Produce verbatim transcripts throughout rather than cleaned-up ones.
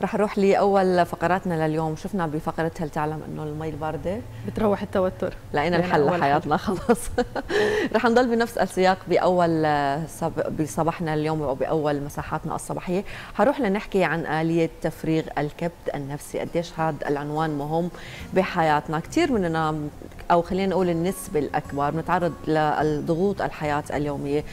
رح نروح لأول فقراتنا لليوم. شفنا بفقرة هل تعلم أنه المي الباردة بتروح التوتر، لقينا الحل لحياتنا خلص. رح نضل بنفس السياق بأول بصباحنا اليوم وبأول مساحاتنا الصباحية. حروح لنحكي عن آلية تفريغ الكبت النفسي. قديش هذا العنوان مهم بحياتنا. كثير مننا أو خلينا نقول النسبة الأكبر بنتعرض للضغوط الحياة اليومية،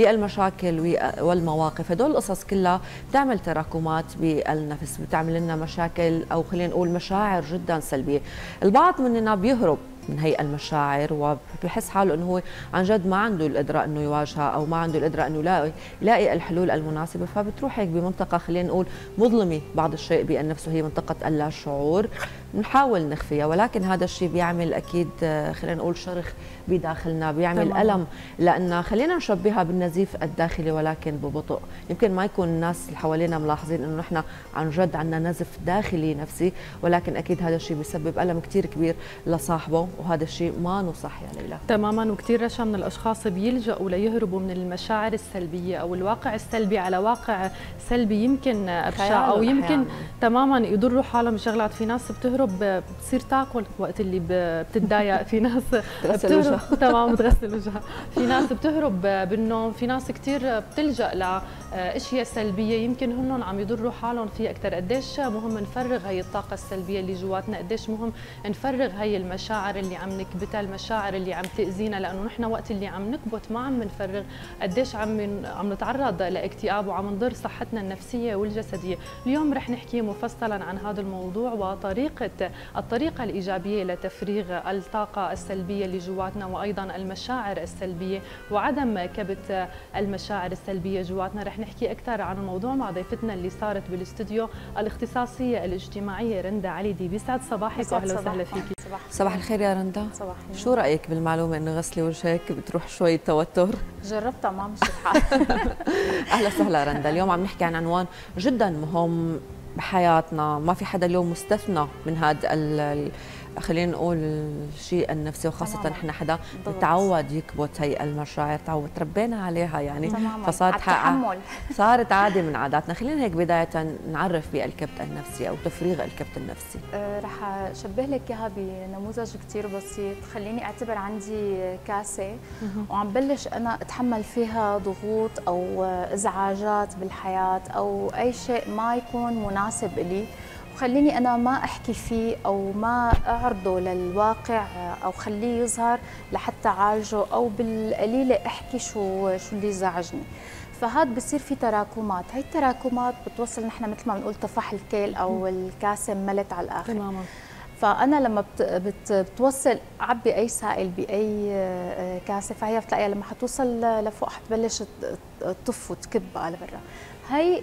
للمشاكل والمواقف. هدول القصص كلها بتعمل تراكمات بالنفس، بتعمل لنا مشاكل أو خلينا نقول مشاعر جدا سلبية. البعض مننا بيهرب من هي المشاعر وبحس حاله انه هو عن جد ما عنده القدره انه يواجهها او ما عنده القدره انه يلاقي يلاقي الحلول المناسبه، فبتروح هيك بمنطقه خلينا نقول مظلمه بعض الشيء بالنفس، وهي منطقه اللا شعور. بنحاول نخفيها، ولكن هذا الشيء بيعمل اكيد خلينا نقول شرخ بداخلنا، بيعمل تمام. الم، لان خلينا نشبهها بالنزيف الداخلي ولكن ببطء. يمكن ما يكون الناس اللي حوالينا ملاحظين انه نحن عن جد عندنا نزف داخلي نفسي، ولكن اكيد هذا الشيء بيسبب الم كثير كبير لصاحبه، وهذا الشيء ما نصح يا ليلى. تماما. وكثير رشا من الاشخاص بيلجأوا ليهربوا من المشاعر السلبيه او الواقع السلبي على واقع سلبي يمكن ابشع او يمكن أحيانا. تماما يضروا حالهم بشغلات. في ناس بتهرب بتصير تاكل وقت اللي بتتضايق، في ناس بتهرب تمام بتغسل وجهها، في ناس بتهرب بالنوم، في ناس كثير بتلجأ لاشياء سلبيه يمكن هن عم يضروا حالهم فيها اكثر. قديش مهم نفرغ هي الطاقه السلبيه اللي جواتنا، قديش مهم نفرغ هي المشاعر اللي عم نكبتها، المشاعر اللي عم تاذينا، لانه نحن وقت اللي عم نكبت ما عم نفرغ قديش عم عم نتعرض لاكتئاب وعم نضر صحتنا النفسيه والجسديه. اليوم رح نحكي مفصلا عن هذا الموضوع وطريقه الطريقه الايجابيه لتفريغ الطاقه السلبيه اللي جواتنا، وايضا المشاعر السلبيه وعدم كبت المشاعر السلبيه جواتنا. رح نحكي اكثر عن الموضوع مع ضيفتنا اللي صارت بالاستوديو الاختصاصيه الاجتماعيه رندا عليدي. بيسعد صباحك واهلا وسهلا فيكي. صباح, صباح الخير يا رندا. صباح الخير. شو رايك بالمعلومه انه غسلي وجهك بتروح شوي توتر؟ جربتها ما مشي الحال. اهلا وسهلا رندا. اليوم عم نحكي عن عنوان جدا مهم بحياتنا، ما في حدا اليوم مستثنى من هذا خلينا نقول الشيء النفسي، وخاصة نحن حدا تعود يكبت هي المشاعر، تعود تربينا عليها يعني تماماً. فصارت حق صارت عادة من عاداتنا. خلينا هيك بداية نعرف بالكبت النفسي أو تفريغ الكبت النفسي. أه رح أشبه لك إياها بنموذج كتير بسيط. خليني أعتبر عندي كاسة وعم بلش أنا أتحمل فيها ضغوط أو إزعاجات بالحياة أو أي شيء ما يكون مناسب إلي، وخليني أنا ما أحكي فيه أو ما أعرضه للواقع أو خليه يظهر لحتى أعالجه، أو بالقليلة أحكي شو شو اللي زعجني. فهاد بصير في تراكمات، هي التراكمات بتوصل نحن مثل ما بنقول طفح الكيل أو الكاسة ملت على الآخر. تماما. فأنا لما بت بت بتوصل عبي أي سائل بأي كاسة، فهي بتلاقيها لما حتوصل لفوق حتبلش تطف وتكب على برا. هي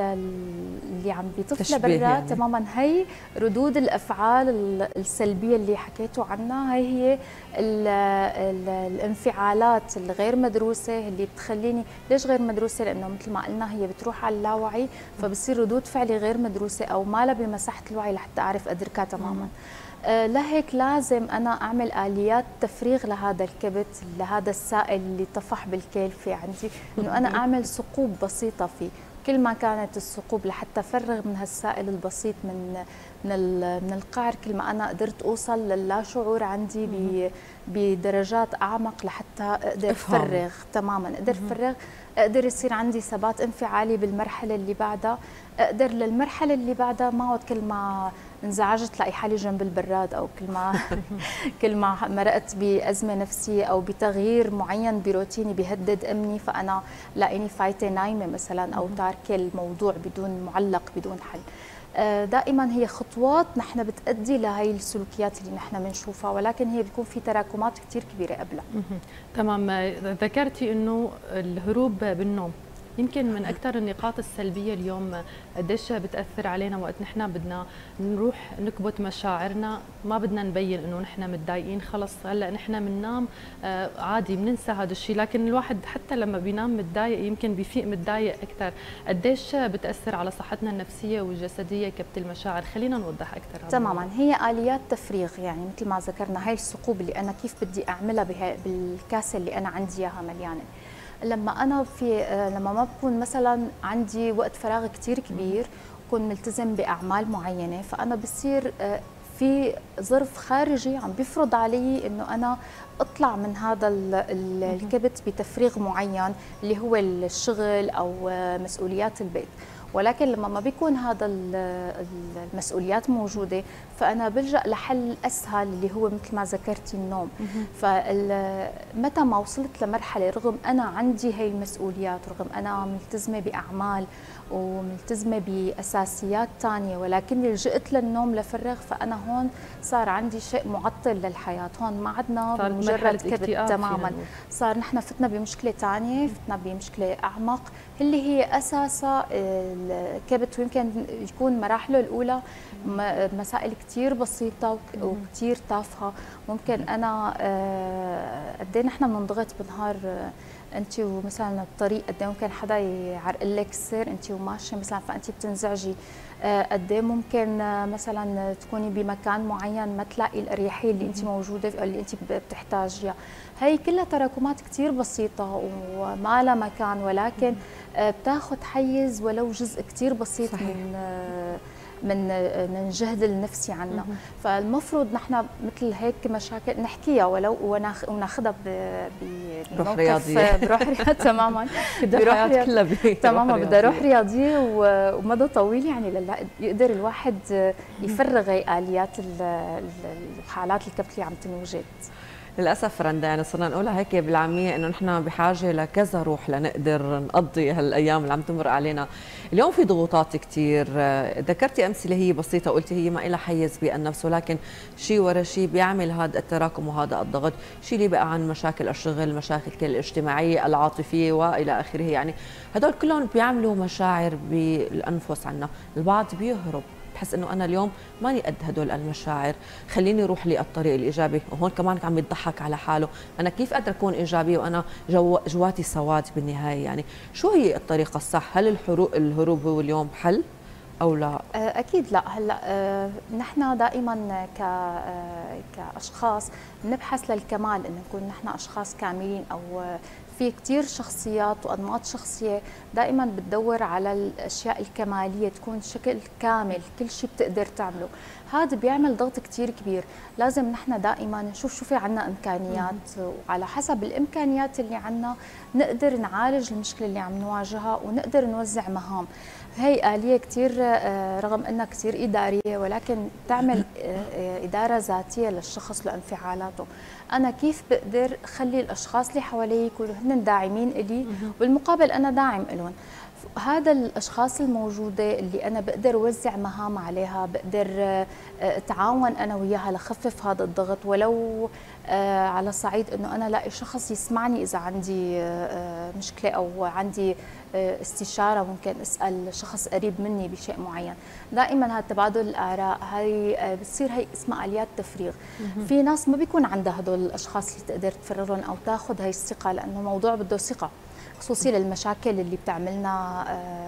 اللي عم بيطفى لبرا يعني. تماما. هي ردود الافعال السلبيه اللي حكيتوا عنها، هي هي ال ال الانفعالات الغير مدروسه اللي بتخليني. ليش غير مدروسه؟ لانه مثل ما قلنا هي بتروح على اللاوعي، فبصير ردود فعلي غير مدروسه او ما لها بمساحه الوعي لحتى اعرف ادركها تماما. آه لهيك لازم انا اعمل اليات تفريغ لهذا الكبت، لهذا السائل اللي طفح بالكيل في عندي، انه انا اعمل ثقوب بسيطه فيه. كل ما كانت الثقوب لحتى افرغ من هالسائل البسيط من من من القعر، كل ما انا قدرت اوصل للا شعور عندي بدرجات اعمق لحتى اقدر افرغ تماما، اقدر افرغ، اقدر يصير عندي ثبات انفعالي بالمرحله اللي بعدها، اقدر للمرحله اللي بعدها ما اقعد كل ما انزعجت تلاقي حالي جنب البراد، او كل ما كل ما مرقت بازمه نفسيه او بتغيير معين بروتيني بيهدد امني، فانا لاقيني فايته نايمه مثلا او تاركه الموضوع بدون معلق بدون حل. دائما هي خطوات نحن بتؤدي لهي السلوكيات اللي نحن بنشوفها، ولكن هي بيكون في تراكمات كثير كبيره قبلها. تمام. ذكرتي انه الهروب بالنوم يمكن من اكثر النقاط السلبيه اليوم. قديش بتاثر علينا وقت نحن بدنا نروح نكبت مشاعرنا، ما بدنا نبين انه نحن متضايقين، خلص هلا نحن بننام آه عادي بننسى هذا الشيء، لكن الواحد حتى لما بينام متضايق يمكن بيفيق متضايق اكثر. قديش بتاثر على صحتنا النفسيه والجسديه كبت المشاعر؟ خلينا نوضح اكثر. تماما. هي اليات تفريغ، يعني مثل ما ذكرنا هاي الثقوب اللي انا كيف بدي اعملها بالكاسه اللي انا عندي اياها مليانه. لما انا في لما ما بكون مثلا عندي وقت فراغ كثير كبير، بيكون ملتزم باعمال معينه، فانا بصير في ظرف خارجي عم بيفرض علي انه انا اطلع من هذا الكبت بتفريغ معين اللي هو الشغل او مسؤوليات البيت. ولكن لما ما بيكون هذا المسؤوليات موجوده فانا بلجأ لحل اسهل اللي هو مثل ما ذكرتي النوم. فمتى ما وصلت لمرحله رغم انا عندي هي المسؤوليات، رغم انا ملتزمه باعمال وملتزمه باساسيات ثانيه، ولكني لجأت للنوم لفرغ، فانا هون صار عندي شيء معطل للحياه، هون ما عدنا بمجرد كبت تماما، صار نحن فتنا بمشكله ثانيه، فتنا بمشكله اعمق اللي هي اساسا الكبت، ويمكن يكون مراحله الاولى مسائل كثير بسيطه وكثير تافهه. ممكن انا قد ايه نحن بنضغط بنهار انت ومثلا الطريق، قد ايه ممكن حدا يعرقل لك السير انت وماشيه مثلا فانت بتنزعجي، قد ايه ممكن مثلا تكوني بمكان معين ما تلاقي الاريحيه اللي انت موجوده اللي انت بتحتاجيها. هي كلها تراكمات كثير بسيطه وما لها مكان، ولكن بتاخذ حيز ولو جزء كثير بسيط صحيح. من من من الجهد النفسي عنا. فالمفروض نحن مثل هيك مشاكل نحكيها ولو وناخذها بروح رياضيه بروح رياضيه تماما بروح رياضيه تماما بدها روح رياضيه ومدى طويل، يعني يقدر الواحد يفرغ اليات الحالات الكبت اللي عم تنوجد. للاسف رندا يعني صرنا نقولها هيك بالعاميه انه نحن بحاجه لكذا روح لنقدر نقضي هالايام اللي عم تمر علينا. اليوم في ضغوطات كثير، ذكرتي امثله هي بسيطه، قلتي هي ما لها حيز بالنفس، ولكن شيء ورا شيء بيعمل هذا التراكم وهذا الضغط، شيء اللي بقى عن مشاكل الشغل، المشاكل الاجتماعيه، العاطفيه والى اخره. يعني هدول كلهم بيعملوا مشاعر بالانفس عنا، البعض بيهرب بحس انه انا اليوم ماني قد هدول المشاعر، خليني اروح للطريق الايجابي، وهون كمان عم يضحك على حاله، انا كيف قادر اكون ايجابيه وانا جو جواتي سواد بالنهايه؟ يعني شو هي الطريقه الصح؟ هل الحروب الهروب هو اليوم حل او لا؟ اكيد لا. هلا نحن دائما ك كاشخاص بنبحث للكمال، انه نكون نحن اشخاص كاملين، او في كثير شخصيات وانماط شخصيه دائما بتدور على الاشياء الكماليه، تكون شكل كامل كل شيء بتقدر تعمله. هذا بيعمل ضغط كثير كبير. لازم نحن دائما نشوف شو في عنا امكانيات، وعلى حسب الامكانيات اللي عنا نقدر نعالج المشكله اللي عم نواجهها ونقدر نوزع مهام. هي آلية كثير رغم انها كثير اداريه، ولكن تعمل اداره ذاتيه للشخص لانفعالاته. انا كيف بقدر اخلي الاشخاص اللي حوالي يكونوا هن داعمين الي، بالمقابل انا داعم لهم. هذا الاشخاص الموجوده اللي انا بقدر اوزع مهام عليها، بقدر اتعاون انا وياها لخفف هذا الضغط، ولو على صعيد انه انا الاقي شخص يسمعني اذا عندي مشكله او عندي استشاره، ممكن اسال شخص قريب مني بشيء معين. دائما هذا تبادل الاراء هي بتصير هي اسمها اليات تفريغ. في ناس ما بيكون عندها هدول الاشخاص اللي تقدر تفرغهم او تاخذ هي الثقه، لانه موضوع بده ثقه، خصوصي للمشاكل اللي بتعملنا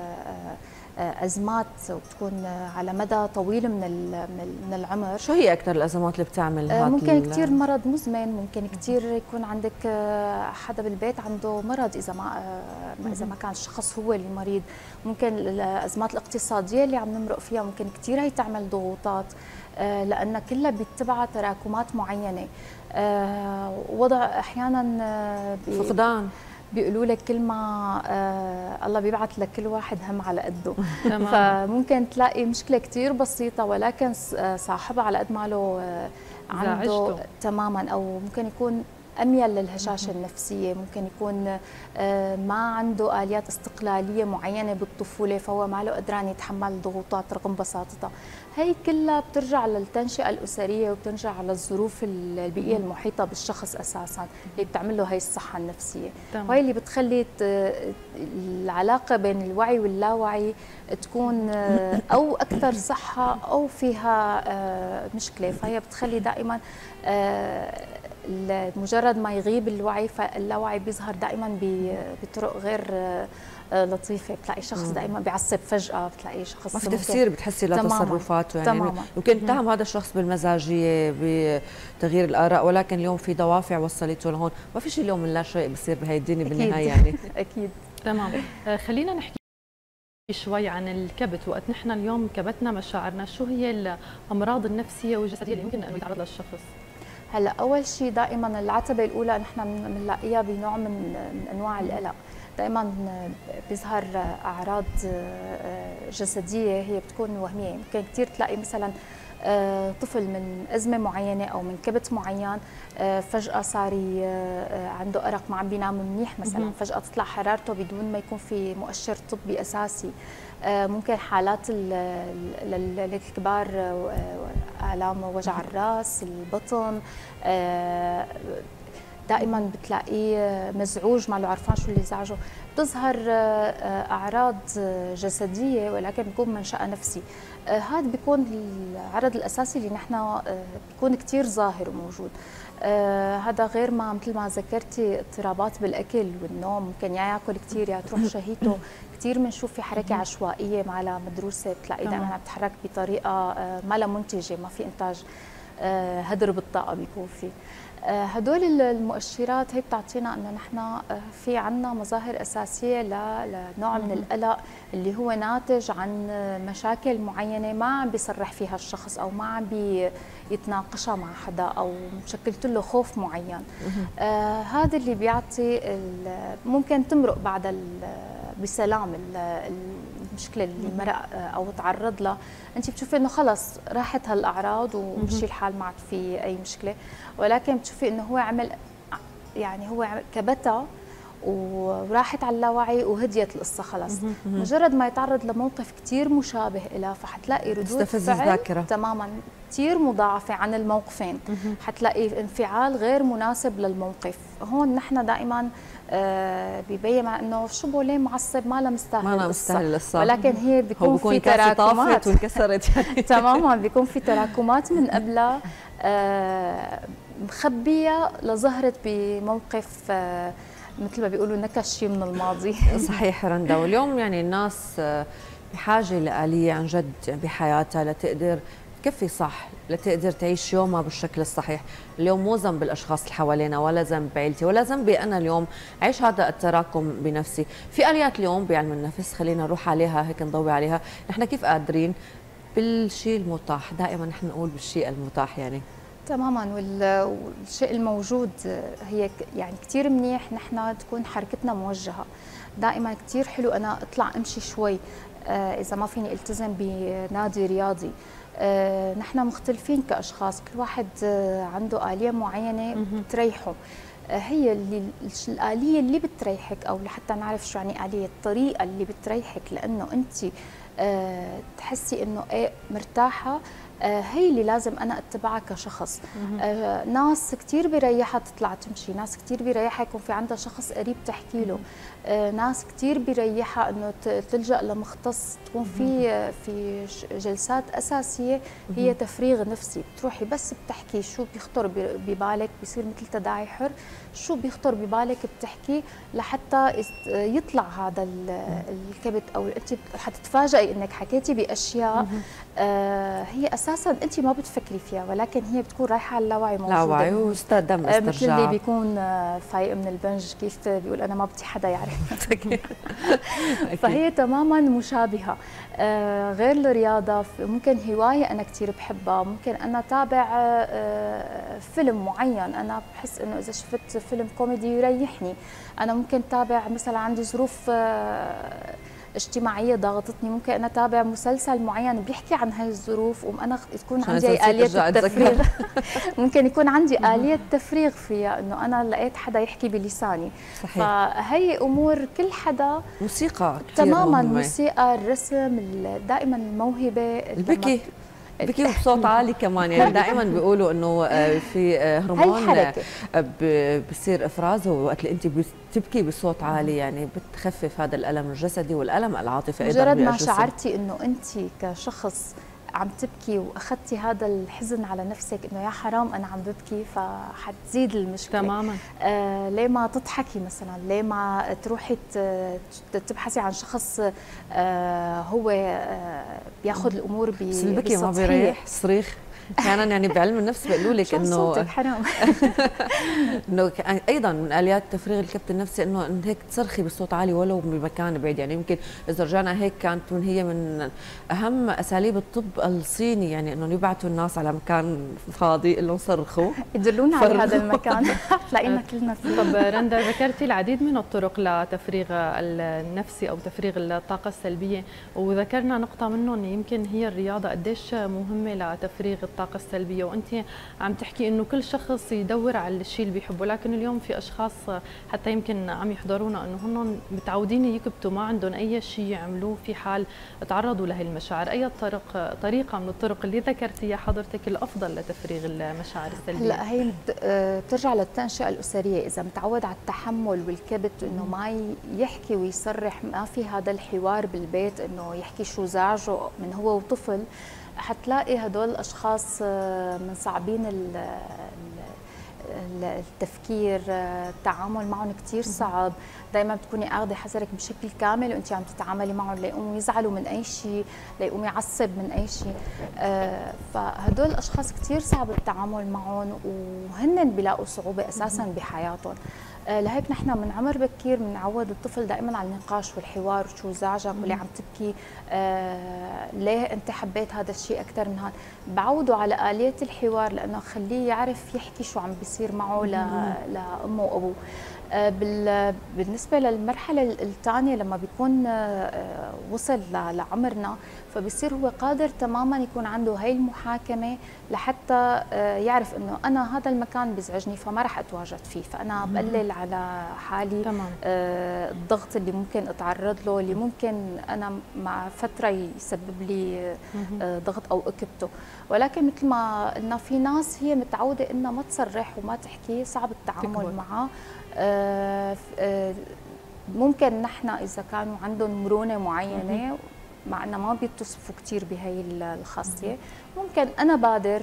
ازمات وبتكون على مدى طويل من من العمر. شو هي اكثر الازمات اللي بتعمل هذا؟ ممكن كثير مرض مزمن، ممكن كثير يكون عندك حدا بالبيت عنده مرض اذا ما اذا ما كان الشخص هو اللي مريض. ممكن الازمات الاقتصاديه اللي عم نمرق فيها ممكن كثير هي تعمل ضغوطات، لان كلها بيتبعها تراكمات معينه. وضع احيانا فقدان، بيقولوا لك كلمة آه الله بيبعث لكل واحد هم على قده. فممكن تلاقي مشكلة كتير بسيطة ولكن صاحبها على قد ما له آه عنده تماما، أو ممكن يكون أميل للهشاشة النفسية، ممكن يكون آه ما عنده آليات استقلالية معينة بالطفولة، فهو ما له قدران يتحمل الضغوطات رغم بساطتها. هي كلها بترجع للتنشئة الأسرية وبترجع على الظروف البيئية المحيطة بالشخص أساساً اللي بتعمل له هي الصحة النفسية. وهي اللي بتخلي العلاقة بين الوعي واللاوعي تكون أو أكثر صحة أو فيها مشكلة. فهي بتخلي دائماً مجرد ما يغيب الوعي فاللاوعي بيظهر دائما بطرق غير لطيفه. بتلاقي شخص دائما بيعصب فجاه، بتلاقي شخص ما في تفسير بتحسي لتصرفاته، يعني تماماً. يمكن اتهم هذا الشخص بالمزاجيه بتغيير الاراء، ولكن اليوم في دوافع وصلته لهون. ما في شيء اليوم من لا شيء بصير بهي الدنيا بالنهايه يعني. اكيد تمام. خلينا نحكي شوي عن الكبت. وقت نحن اليوم كبتنا مشاعرنا، شو هي الامراض النفسيه والجسديه اللي يمكن انه يتعرض لها الشخص؟ هلا اول شيء دائما العتبه الاولى نحن بنلاقيها بنوع من من انواع القلق. دائما بيظهر اعراض جسديه هي بتكون وهميه. ممكن كثير تلاقي مثلا طفل من ازمه معينه او من كبت معين فجاه صار عنده ارق، ما عم بينام منيح مثلا، فجاه تطلع حرارته بدون ما يكون في مؤشر طبي اساسي. ممكن حالات للكبار الام وجع الراس، البطن، دائما بتلاقيه مزعوج ما له عرفان شو اللي زعجه. بتظهر اعراض جسديه ولكن بيكون منشأها نفسي. هذا بيكون العرض الاساسي اللي نحن بيكون كثير ظاهر وموجود. هذا غير ما مثل ما ذكرتي اضطرابات بالاكل والنوم، ممكن يا ياكل كثير يا تروح شهيته. كثير بنشوف في حركه عشوائيه ما لها مدروسه، بتلاقي دائما عم تتحرك بطريقه ما لها منتجه، ما في انتاج، هدر بالطاقه بيكون في. هدول المؤشرات هي بتعطينا انه نحن في عندنا مظاهر اساسيه لنوع من القلق اللي هو ناتج عن مشاكل معينه ما عم بيصرح فيها الشخص او ما عم بيتناقشها مع حدا او مشكلت له خوف معين. آه هذا اللي بيعطي ممكن تمرق بعد بسلام المشكله اللي مرق او تعرض لها. انت بتشوفي انه خلص راحت هالاعراض ومشي الحال، ما عاد في اي مشكله، ولكن بتشوفي انه هو عمل يعني هو كبتها وراحت على اللاوعي وهديت القصه خلص. مجرد ما يتعرض لموقف كثير مشابه لها فحتلاقي ردود فعل تماما كثير مضاعفه عن الموقفين. حتلاقي انفعال غير مناسب للموقف. هون نحن دائما آه بيبين انه شو بوليه معصب، ما لها مستاهل ما لها مستاهل القصه، ولكن هي بيكون في تراكمات وانكسرت يعني تماما بيكون في تراكمات من قبلها آه مخبيه لظهرت بموقف آه مثل ما بيقولوا نكش شيء من الماضي. صحيح رندا. واليوم يعني الناس بحاجه لآلية عن جد بحياتها لتقدر تكفي صح، لتقدر تعيش يومها بالشكل الصحيح. اليوم مو ذنب الاشخاص اللي حوالينا ولا ذنب عيلتي ولا ذنبي انا اليوم عيش هذا التراكم بنفسي. في اليات اليوم بعلم النفس خلينا نروح عليها هيك نضوي عليها. نحن كيف قادرين بالشيء المتاح، دائما نحن نقول بالشيء المتاح يعني تماما. والشيء الموجود هي يعني كثير منيح نحن تكون حركتنا موجهه. دائما كثير حلو انا اطلع امشي شوي اذا ما فيني التزم بنادي رياضي. نحن مختلفين كاشخاص، كل واحد عنده آلية معينه بتريحه. هي اللي الآلية اللي بتريحك او لحتى نعرف شو يعني آلية، الطريقه اللي بتريحك لانه انت تحسي انه ايه مرتاحه، هي اللي لازم انا اتبعها كشخص. آه ناس كثير بيريحها تطلع تمشي، ناس كثير بيريحها يكون في عندها شخص قريب تحكي له، آه ناس كثير بيريحها انه تلجا لمختص، تكون في في جلسات اساسيه هي تفريغ نفسي، بتروحي بس بتحكي شو بيخطر ببالك، بيصير مثل تداعي حر، شو بيخطر ببالك بتحكي لحتى يطلع هذا الكبت، او انت حتتفاجئي انك حكيتي باشياء آه هي اساسا انت ما بتفكري فيها، ولكن هي بتكون رايحه على اللاوعي موجوده. لاوعي واستخدام استرجاع، مثل اللي بيكون فايق من البنج كيف بيقول انا ما بدي حدا يعرف. فهي تماما مشابهه. آه غير الرياضه ممكن هوايه انا كثير بحبها، ممكن انا تابع آه فيلم معين، انا بحس انه اذا شفت فيلم كوميدي يريحني. انا ممكن تابع مثلا عندي ظروف آه اجتماعيه ضاغطتني، ممكن انا اتابع مسلسل معين بيحكي عن هاي الظروف وانا تكون عندي آلية التفريغ. ممكن يكون عندي آلية تفريغ فيها، انه انا لقيت حدا يحكي بلساني. صحيح. فهي امور كل حدا. موسيقى تماما، الموسيقى، الرسم، دائما الموهبه، البكي بكي بصوت عالي كمان. يعني دائما بيقولوا انه في هرمون بصير افرازه وقت اللي انت بتبكي بصوت عالي، يعني بتخفف هذا الالم الجسدي والالم العاطفي ايضا. مجرد ما شعرتي انه انت كشخص عم تبكي واخذتي هذا الحزن على نفسك انه يا حرام انا عم ببكي، فحتزيد المشكله تماما. آه ليه ما تضحكي مثلا، ليه ما تروحي تبحثي عن شخص آه هو آه بياخذ الامور بس البكي ما بيريح، الصريخ احيانا يعني بعلم النفس بيقولوا لك انه حرام انه ايضا من اليات تفريغ الكبت النفسي انه إن هيك تصرخي بصوت عالي ولو بمكان بعيد. يعني يمكن اذا رجعنا هيك كانت من هي من اهم اساليب الطب الصيني، يعني انه يبعثوا الناس على مكان فاضي يقول لهم صرخوا يدلونا على هذا المكان تلاقينا كلنا فيه. طب رندا، ذكرتي العديد من الطرق لتفريغ النفسي او تفريغ الطاقه السلبيه، وذكرنا نقطه منهم يمكن هي الرياضه قديش مهمه لتفريغ الطاقه السلبيه، وانت عم تحكي انه كل شخص يدور على الشيء اللي بيحبه، لكن اليوم في اشخاص حتى يمكن عم يحضرونا انه هن متعودين يكبتوا، ما عندهم اي شيء يعملوه في حال تعرضوا لهي المشاعر. اي طرق طريقه من الطرق اللي ذكرتيها حضرتك الافضل لتفريغ المشاعر السلبيه؟ هلا هي بترجع للتنشئه الاسريه، اذا متعود على التحمل والكبت انه ما يحكي ويصرح، ما في هذا الحوار بالبيت انه يحكي شو زعجه من هو وطفل، حتلاقي هدول الاشخاص من صعبين التفكير، التعامل معهم كثير صعب، دائما بتكوني قاعده حذرك بشكل كامل وانت عم تتعاملي معهم، ليقوموا يزعلوا من اي شيء، ليقوم يعصب من اي شيء. فهدول الاشخاص كثير صعب التعامل معهم وهن بيلاقوا صعوبه اساسا بحياتهم. لهيك نحن من عمر بكير بنعود الطفل دائما على النقاش والحوار، شو زعجك وليه عم تبكي، آه ليه انت حبيت هذا الشيء اكثر من هذا، بعوده على اليات الحوار لانه خليه يعرف يحكي شو عم بيصير معه لامه وابوه. آه بالنسبه للمرحله الثانيه لما بيكون آه وصل لعمرنا، فبصير هو قادر تماما يكون عنده هاي المحاكمه لحتى يعرف انه انا هذا المكان بيزعجني فما راح اتواجد فيه، فانا بقلل على حالي تمام. الضغط اللي ممكن اتعرض له، اللي ممكن انا مع فتره يسبب لي ضغط او اكبته. ولكن مثل ما قلنا في ناس هي متعوده انها ما تصرح وما تحكي، صعب التعامل معها. ممكن نحن اذا كانوا عندهم مرونه معينه مع انه ما بيتصفوا كثير بهي الخاصيه، ممكن انا بادر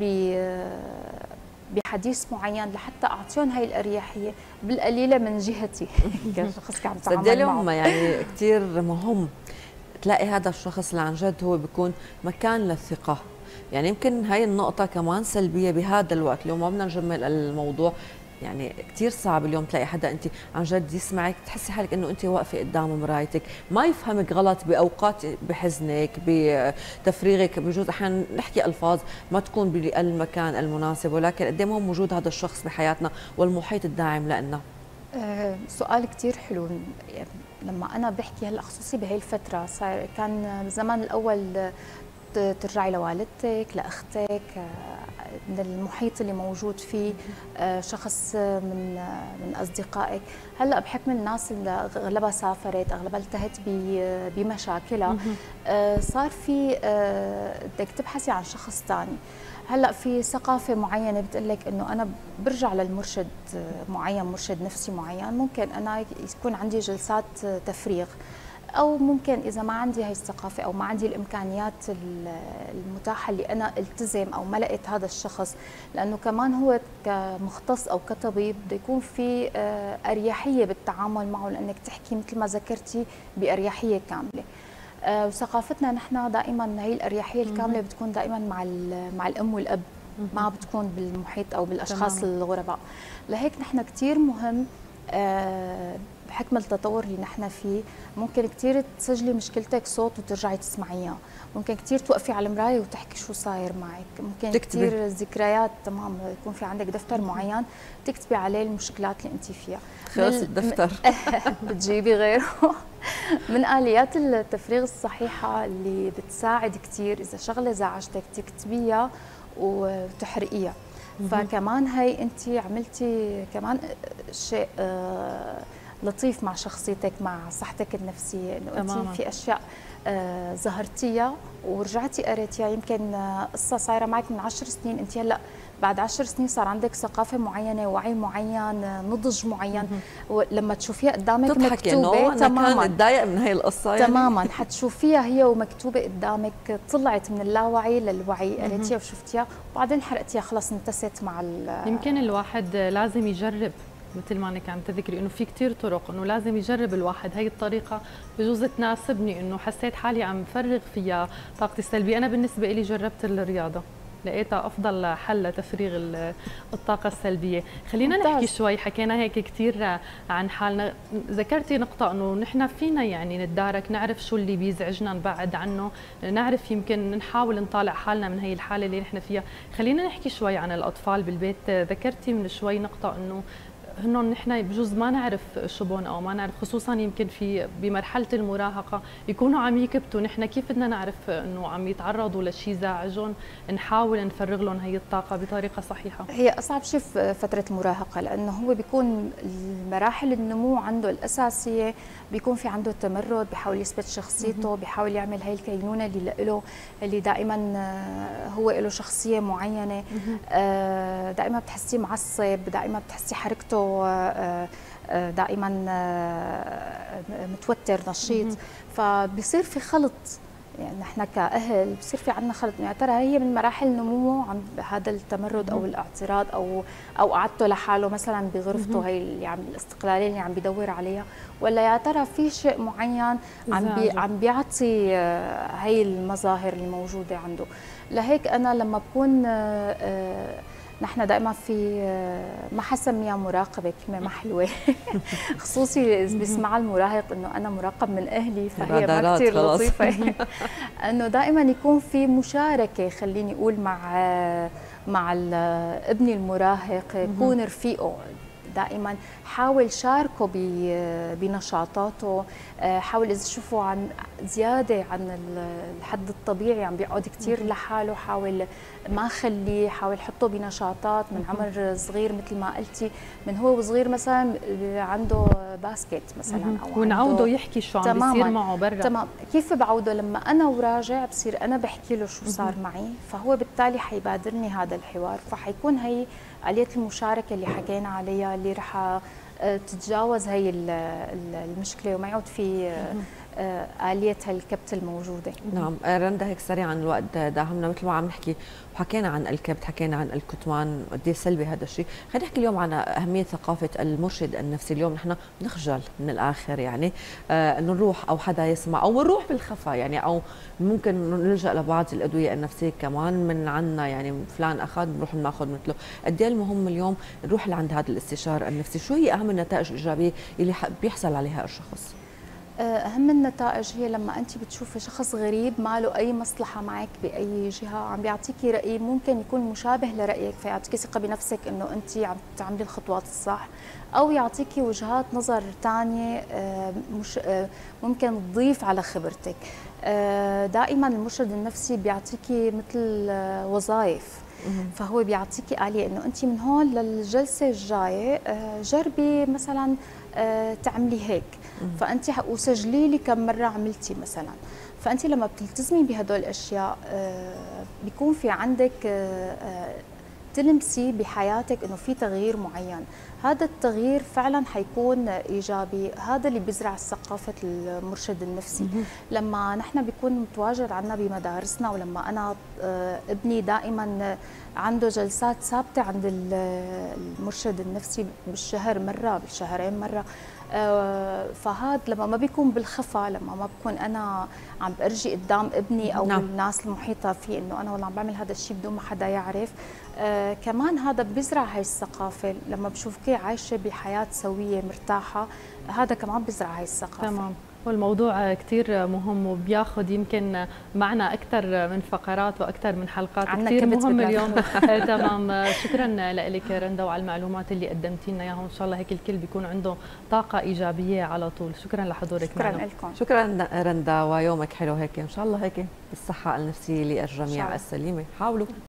بحديث معين لحتى اعطيهم هي الاريحيه بالقليله من جهتي كشخص عم تعامل معه. يعني كثير مهم تلاقي هذا الشخص اللي عن جد هو بيكون مكان للثقه. يعني يمكن هاي النقطه كمان سلبيه بهذا الوقت، اليوم ما بدنا نجمل الموضوع، يعني كثير صعب اليوم تلاقي حدا انت عن جد يسمعك تحسي حالك انه انت واقفه قدام مرايتك، ما يفهمك غلط باوقات بحزنك بتفريغك، بجوز احيانا نحكي الفاظ ما تكون بالمكان المناسب، ولكن قد ايه مهم وجود هذا الشخص بحياتنا والمحيط الداعم لنا. أه سؤال كثير حلو. لما انا بحكي هلا خصوصي بهي الفتره، صار كان بالزمن الاول ترجعي لوالدتك، لاختك، من المحيط اللي موجود فيه، شخص من من اصدقائك. هلا بحكم الناس اللي اغلبها سافرت، اغلبها التهت بمشاكلها، صار في بدك تبحثي عن شخص ثاني. هلا في ثقافه معينه بتقول لك انه انا برجع للمرشد معين، مرشد نفسي معين، ممكن انا يكون عندي جلسات تفريغ، أو ممكن إذا ما عندي هاي الثقافة أو ما عندي الإمكانيات المتاحة اللي أنا التزم أو ما لقيت هذا الشخص، لأنه كمان هو كمختص أو كطبيب بده يكون في أريحية بالتعامل معه، لأنك تحكي مثل ما ذكرتي بأريحية كاملة. وثقافتنا نحن دائما هي الأريحية الكاملة بتكون دائما مع مع الأم والأب، ما بتكون بالمحيط أو بالأشخاص الغرباء. لهيك نحن كثير مهم بحكم التطور اللي نحن فيه، ممكن كثير تسجلي مشكلتك صوت وترجعي تسمعيها، ممكن كثير توقفي على المرايه وتحكي شو صاير معك، ممكن كثير ذكريات، تمام، يكون في عندك دفتر معين تكتبي عليه المشكلات اللي انت فيها. خلص الدفتر بتجيبي غيره. من آليات التفريغ الصحيحه اللي بتساعد كثير، اذا شغله زعجتك تكتبيها وتحرقيها. فكمان هي انت عملتي كمان شيء لطيف مع شخصيتك، مع صحتك النفسيه، انه انت في اشياء آه ظهرتيها ورجعتي قريتيها، يمكن قصه صايره معك من عشر سنين، انت هلا بعد عشر سنين صار عندك ثقافه معينه، وعي معين، نضج معين، ولما تشوفيها قدامك مكتوبه تماما، كان اتضايق من هي القصه يعني تماما حتشوفيها هي ومكتوبه قدامك، طلعت من اللاوعي للوعي، قريتيها وشفتيها وبعدين حرقتيها، خلص انتست مع يمكن الواحد لازم يجرب، مثل ما انك عم تذكري انه في كثير طرق، انه لازم يجرب الواحد هي الطريقه بجوز تناسبني، انه حسيت حالي عم فرغ فيها طاقتي السلبيه. انا بالنسبه لي جربت الرياضه، لقيتها افضل حل لتفريغ الطاقه السلبيه. خلينا ممتاز. نحكي شوي، حكينا هيك كثير عن حالنا، ذكرتي نقطه انه نحن فينا يعني نتدارك، نعرف شو اللي بيزعجنا، نبعد عنه، نعرف يمكن نحاول نطالع حالنا من هي الحاله اللي نحن فيها. خلينا نحكي شوي عن الاطفال بالبيت. ذكرتي من شوي نقطه انه هنن نحن بجوز ما نعرف شو بون او ما نعرف، خصوصا يمكن في بمرحله المراهقه يكونوا عم يكبتوا، نحن كيف بدنا نعرف انه عم يتعرضوا لشيء زعجهم، نحاول نفرغ لهم هي الطاقه بطريقه صحيحه. هي اصعب شيء في فتره المراهقه، لانه هو بيكون مراحل النمو عنده الاساسيه، بيكون في عنده تمرد، بيحاول يثبت شخصيته، بيحاول يعمل هي الكينونه اللي له، اللي دائما هو له شخصيه معينه، دائما بتحسيه معصب، دائما بتحسيه حركته دائما متوتر نشيط، فبصير في خلط. يعني نحن كأهل بصير في عندنا خلط، يا ترى هي من مراحل نموه عن هذا التمرد او الاعتراض، او او قعدته لحاله مثلا بغرفته، هي اللي عم الاستقلاليه اللي عم بدور عليها، ولا يا ترى في شيء معين عم بي عم بيعطي هي المظاهر الموجوده عنده. لهيك انا لما بكون نحن دائما في ما حسميها مراقبه، كلمه ما حلوه خصوصي اذا بيسمعها المراهق انه انا مراقب من اهلي، فهي ما كثير لطيفه انه دائما يكون في مشاركه، خليني اقول مع مع ابني المراهق، يكون رفيقه دائما، حاول شاركه بنشاطاته، حاول اذا شوفوا عن زياده عن الحد الطبيعي عم بيقعد كثير لحاله، حاول ما خليه، حاول حطه بنشاطات من عمر صغير مثل ما قلتي، من هو وصغير مثلا عنده باسكت مثلا، او ونعوده يحكي شو عم بيصير معه برا. تمام. كيف بعوده؟ لما انا وراجع بصير انا بحكي له شو صار معي، فهو بالتالي حيبادرني هذا الحوار، فحيكون هي آلية المشاركة اللي حكينا عليها اللي رح تتجاوز هي المشكلة وما يعود في آلية الكبت الموجودة. نعم. رندا، هيك سريعا الوقت داهمنا، مثل ما عم نحكي وحكينا عن الكبت، حكينا عن الكتمان قد ايه سلبي هذا الشيء، خلينا نحكي اليوم عن أهمية ثقافة المرشد النفسي. اليوم نحن بنخجل من الآخر يعني آه انه نروح او حدا يسمع او نروح بالخفا يعني، او ممكن نلجأ لبعض الأدوية النفسية كمان من عنا، يعني فلان أخذ بنروح ناخذ مثله. قد ايه المهم اليوم نروح لعند هذا الاستشار النفسي. شو هي أهم النتائج الإيجابية اللي بيحصل عليها الشخص؟ أهم النتائج هي لما أنت بتشوفي شخص غريب ما له أي مصلحة معك بأي جهة، عم بيعطيكي رأي ممكن يكون مشابه لرأيك، فيعطيكي ثقة بنفسك إنه أنت عم تعملي الخطوات الصح، أو يعطيكي وجهات نظر ثانية مش ممكن تضيف على خبرتك. دائما المرشد النفسي بيعطيكي مثل وظائف، فهو بيعطيكي آلية إنه أنت من هون للجلسة الجاية جربي مثلا تعملي هيك، فانت وسجلي لي كم مره عملتي مثلا. فانت لما بتلتزمي بهدول الاشياء بيكون في عندك تلمسي بحياتك انه في تغيير معين، هذا التغيير فعلا حيكون ايجابي. هذا اللي بيزرع ثقافه المرشد النفسي. لما نحن بيكون متواجد عندنا بمدارسنا، ولما انا ابني دائما عنده جلسات ثابته عند المرشد النفسي بالشهر مره، بالشهرين مره، فهذا لما ما بيكون بالخفا، لما ما بكون انا عم برجي قدام ابني او نعم. الناس المحيطه فيه انه انا والله عم بعمل هذا الشيء بدون ما حدا يعرف، آه كمان هذا بيزرع هاي الثقافه. لما بشوفك عايشه بحياه سويه مرتاحه، هذا كمان بيزرع هاي الثقافه. تمام. والموضوع كثير مهم وبياخذ يمكن معنا اكثر من فقرات واكثر من حلقات كثير مهم اليوم. تمام. شكرا لك رندا وعلى المعلومات اللي قدمتي لنا اياها، وان شاء الله هيك الكل بيكون عنده طاقه ايجابيه على طول. شكرا لحضورك شكرا معنا. لكم. شكرا رندا، ويومك حلو هيك ان شاء الله، هيك بالصحه النفسية للجميع السليمه. حاولوا